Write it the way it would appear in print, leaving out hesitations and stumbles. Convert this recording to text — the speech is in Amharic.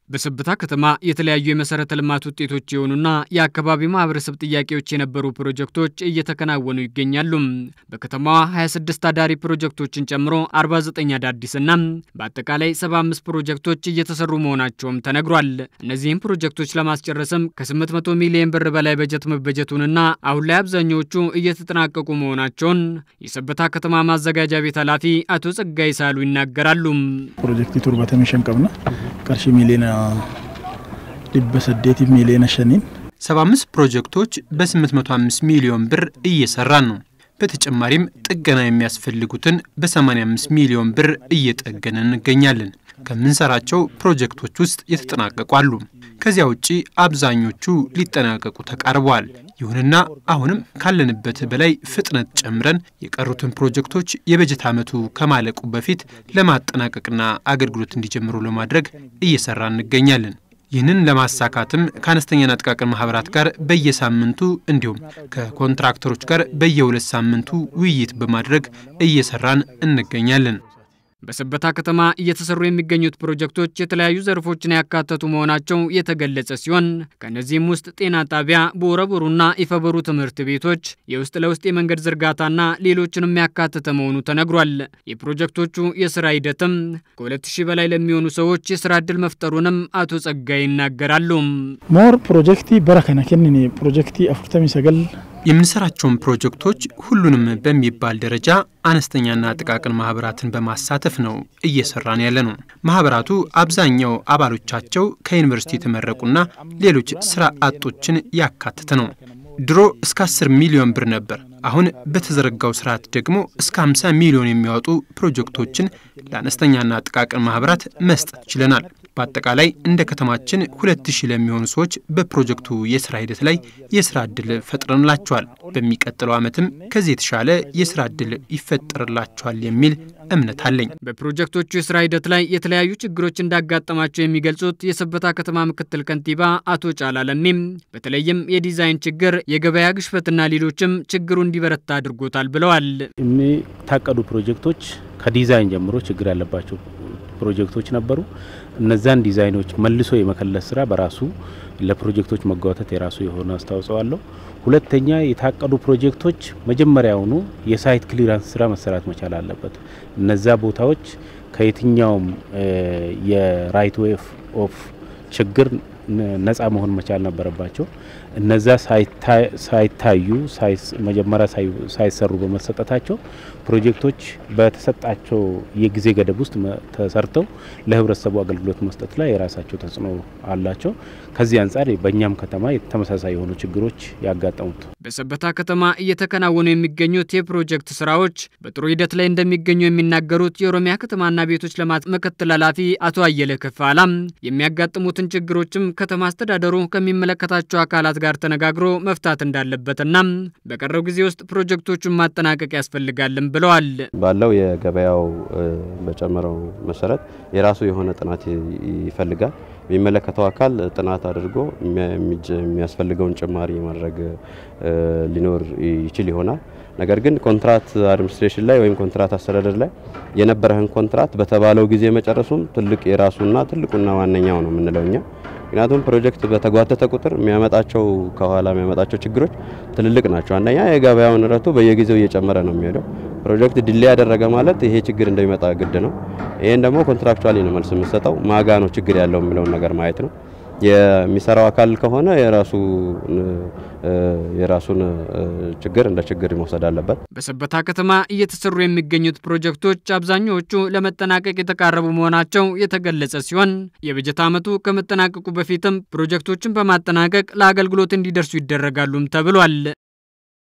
በሰበታ ከተማ የተለያዩ የመሰረተ ልማት ውጤቶች የሆኑና የአካባቢ ማህበረሰብ ጥያቄዎች የነበሩ ፕሮጀክቶች እየተከናወኑ ይገኛሉ። በከተማዋ 26 አዳሪ ፕሮጀክቶችን ጨምሮ 49 አዳዲስና በአጠቃላይ 75 ፕሮጀክቶች እየተሰሩ መሆናቸውም ተነግሯል። እነዚህም ፕሮጀክቶች ለማስጨረስም ከ800 ሚሊዮን ብር በላይ በጀት መበጀቱንና አሁን ላይ አብዛኞቹ እየተጠናቀቁ መሆናቸውን የሰበታ ከተማ ማዘጋጃ ቤት ኃላፊ አቶ ጸጋይ ሳሉ ይናገራሉ። ፕሮጀክት ቱርባተ መሸንቀብና ቀርሺ ሚሊዮን ሊበሰዴት ሚሊዮን ሸኒን 75 ፕሮጀክቶች በ805 ሚሊዮን ብር እየሰራን ነው። በተጨማሪም ጥገና የሚያስፈልጉትን በ85 ሚሊዮን ብር እየጠገነን እንገኛለን። ከምንሰራቸው ፕሮጀክቶች ውስጥ የተጠናቀቁ አሉ። ከዚያ ውጪ አብዛኞቹ ሊጠናቀቁ ተቃርበዋል። ይሁንና አሁንም ካለንበት በላይ ፍጥነት ጨምረን የቀሩትን ፕሮጀክቶች የበጀት ዓመቱ ከማለቁ በፊት ለማጠናቀቅና አገልግሎት እንዲጀምሩ ለማድረግ እየሰራን እንገኛለን። ይህንን ለማሳካትም ከአነስተኛና ጥቃቅን ማህበራት ጋር በየሳምንቱ እንዲሁም ከኮንትራክተሮች ጋር በየ2 ሳምንቱ ውይይት በማድረግ እየሰራን እንገኛለን። በሰበታ ከተማ እየተሰሩ የሚገኙት ፕሮጀክቶች የተለያዩ ዘርፎችን ያካተቱ መሆናቸው የተገለጸ ሲሆን ከነዚህም ውስጥ ጤና ጣቢያ፣ ቦረቦሩና ኢፈበሩ ትምህርት ቤቶች፣ የውስጥ ለውስጥ የመንገድ ዝርጋታና ሌሎችንም ያካተተ መሆኑ ተነግሯል። የፕሮጀክቶቹ የስራ ሂደትም ከ2000 በላይ ለሚሆኑ ሰዎች የስራ ዕድል መፍጠሩንም አቶ ጸጋይ ይናገራሉ። ሞር ፕሮጀክቲ በረከነ ከነኒ ፕሮጀክቲ 49 የምንሰራቸውን ፕሮጀክቶች ሁሉንም በሚባል ደረጃ አነስተኛና ጥቃቅን ማህበራትን በማሳተፍ ነው እየሰራን ያለነው። ማህበራቱ አብዛኛው አባሎቻቸው ከዩኒቨርሲቲ የተመረቁና ሌሎች ስራ አጦችን ያካተተ ነው። ድሮ እስከ 10 ሚሊዮን ብር ነበር። አሁን በተዘረጋው ስርዓት ደግሞ እስከ 50 ሚሊዮን የሚያወጡ ፕሮጀክቶችን ለአነስተኛና ጥቃቅን ማህበራት መስጠት ችለናል። በአጠቃላይ እንደ ከተማችን 2000 ለሚሆኑ ሰዎች በፕሮጀክቱ የስራ ሂደት ላይ የስራ ዕድል ፈጥረንላቸዋል። በሚቀጥለው ዓመትም ከዚህ የተሻለ የስራ ዕድል ይፈጠርላቸዋል የሚል እምነት አለኝ። በፕሮጀክቶቹ የስራ ሂደት ላይ የተለያዩ ችግሮች እንዳጋጠማቸው የሚገልጹት የሰበታ ከተማ ምክትል ከንቲባ አቶ ጫላ ለሚም በተለይም የዲዛይን ችግር፣ የገበያ ግሽበትና ሌሎችም ችግሩ እንዲበረታ አድርጎታል ብለዋል። ታቀዱ ፕሮጀክቶች ከዲዛይን ጀምሮ ችግር ያለባቸው ፕሮጀክቶች ነበሩ። እነዛን ዲዛይኖች መልሶ የመከለስ ስራ በራሱ ለፕሮጀክቶች መጓተት የራሱ የሆነ አስተዋጽኦ አለው። ሁለተኛ የታቀዱ ፕሮጀክቶች መጀመሪያውኑ የሳይት ክሊራንስ ስራ መሰራት መቻል አለበት። እነዛ ቦታዎች ከየትኛውም የራይት ዌይ ኦፍ ችግር ነፃ መሆን መቻል ነበረባቸው። እነዛ ሳይታዩ መጀመሪያ ሳይሰሩ በመሰጠታቸው ፕሮጀክቶች በተሰጣቸው የጊዜ ገደብ ውስጥ ተሰርተው ለህብረተሰቡ አገልግሎት መስጠት ላይ የራሳቸው ተጽዕኖ አላቸው። ከዚህ አንፃር በእኛም ከተማ ተመሳሳይ የሆኑ ችግሮች ያጋጠሙት። በሰበታ ከተማ እየተከናወኑ የሚገኙት የፕሮጀክት ስራዎች በጥሩ ሂደት ላይ እንደሚገኙ የሚናገሩት የኦሮሚያ ከተማና ቤቶች ልማት ምክትል ኃላፊ አቶ አየለ ከፋላም የሚያጋጥሙትን ችግሮችም ከተማ አስተዳደሩ ከሚመለከታቸው አካላት ጋር ተነጋግሮ መፍታት እንዳለበትና በቀረው ጊዜ ውስጥ ፕሮጀክቶቹን ማጠናቀቅ ያስፈልጋልም ብለዋል። ባለው የገበያው በጨመረው መሰረት የራሱ የሆነ ጥናት ይፈልጋል። የሚመለከተው አካል ጥናት አድርጎ የሚያስፈልገውን ጭማሪ ማድረግ ሊኖር ይችል ይሆናል። ነገር ግን ኮንትራክት አድሚኒስትሬሽን ላይ ወይም ኮንትራክት አስተዳደር ላይ የነበረን ኮንትራክት በተባለው ጊዜ መጨረሱም ትልቅ የራሱና ትልቁና ዋነኛው ነው የምንለውኛ። ምክንያቱም ፕሮጀክት በተጓተተ ቁጥር የሚያመጣቸው ከኋላ የሚያመጣቸው ችግሮች ትልልቅ ናቸው። አንደኛ የገበያው ንረቱ በየጊዜው እየጨመረ ነው የሚሄደው። ፕሮጀክት ዲሌይ ያደረገ ማለት ይሄ ችግር እንደሚመጣ ግድ ነው። ይሄን ደግሞ ኮንትራክቹዋሊ ነው መልስ የምንሰጠው። ማጋ ነው ችግር ያለው የሚለውን ነገር ማየት ነው። የሚሰራው አካል ከሆነ የራሱን ችግር እንደ ችግር መውሰድ አለበት። በሰበታ ከተማ እየተሰሩ የሚገኙት ፕሮጀክቶች አብዛኞቹ ለመጠናቀቅ የተቃረቡ መሆናቸው የተገለጸ ሲሆን የበጀት ዓመቱ ከመጠናቀቁ በፊትም ፕሮጀክቶችን በማጠናቀቅ ለአገልግሎት እንዲደርሱ ይደረጋሉም ተብሏል።